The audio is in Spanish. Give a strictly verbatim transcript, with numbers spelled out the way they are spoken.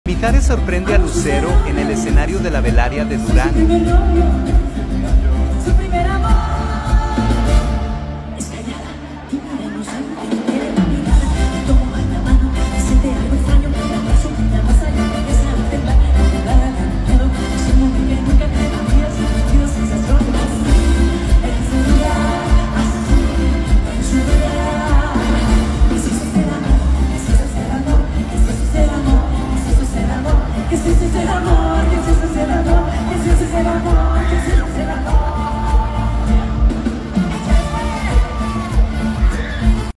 Mijares sorprende a Lucero en el escenario de la Velaria de Durango.